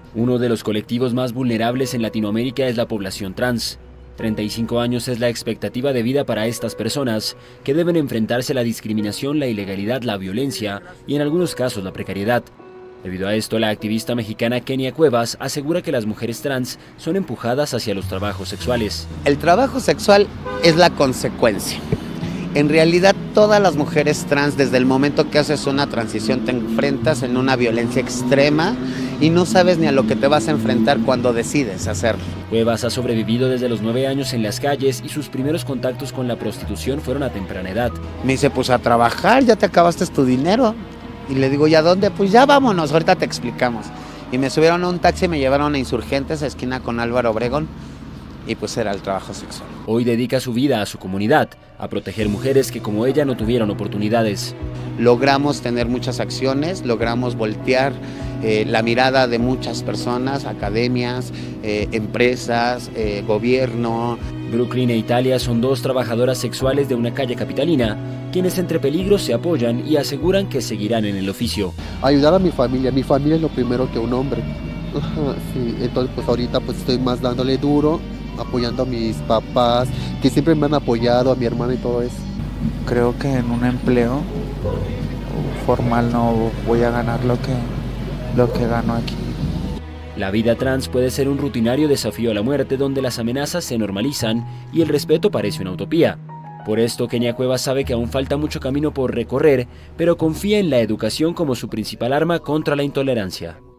Uno de los colectivos más vulnerables en Latinoamérica es la población trans. 35 años es la expectativa de vida para estas personas, que deben enfrentarse a la discriminación, la ilegalidad, la violencia y en algunos casos la precariedad. Debido a esto, la activista mexicana Kenia Cuevas asegura que las mujeres trans son empujadas hacia los trabajos sexuales. El trabajo sexual es la consecuencia. En realidad, todas las mujeres trans, desde el momento que haces una transición, te enfrentas en una violencia extrema y no sabes ni a lo que te vas a enfrentar cuando decides hacerlo. Cuevas ha sobrevivido desde los 9 años en las calles y sus primeros contactos con la prostitución fueron a temprana edad. Me dice, pues a trabajar, ya te acabaste tu dinero. Y le digo, ¿y a dónde? Pues ya vámonos, ahorita te explicamos. Y me subieron a un taxi y me llevaron a Insurgentes, a esquina con Álvaro Obregón. Y pues era el trabajo sexual. Hoy dedica su vida a su comunidad, a proteger mujeres que como ella no tuvieron oportunidades. Logramos tener muchas acciones, logramos voltear la mirada de muchas personas, academias, empresas, gobierno. Brooklyn e Italia son dos trabajadoras sexuales de una calle capitalina, quienes entre peligros se apoyan y aseguran que seguirán en el oficio. Ayudar a mi familia es lo primero que un hombre. Sí, entonces pues ahorita pues estoy más dándole duro, apoyando a mis papás, que siempre me han apoyado, a mi hermana y todo eso. Creo que en un empleo formal no voy a ganar lo que gano aquí. La vida trans puede ser un rutinario desafío a la muerte donde las amenazas se normalizan y el respeto parece una utopía. Por esto, Kenia Cuevas sabe que aún falta mucho camino por recorrer, pero confía en la educación como su principal arma contra la intolerancia.